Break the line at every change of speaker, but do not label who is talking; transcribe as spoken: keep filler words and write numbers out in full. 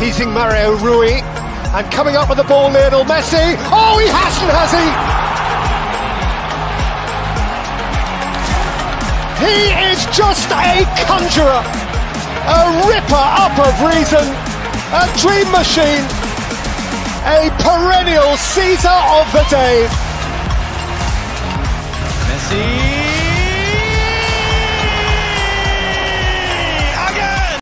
teasing Mario Rui, and coming up with the ball, Lionel Messi. Oh, he hasn't, has he? He is just a conjurer, a ripper up of reason, a dream machine, a perennial Caesar of the day.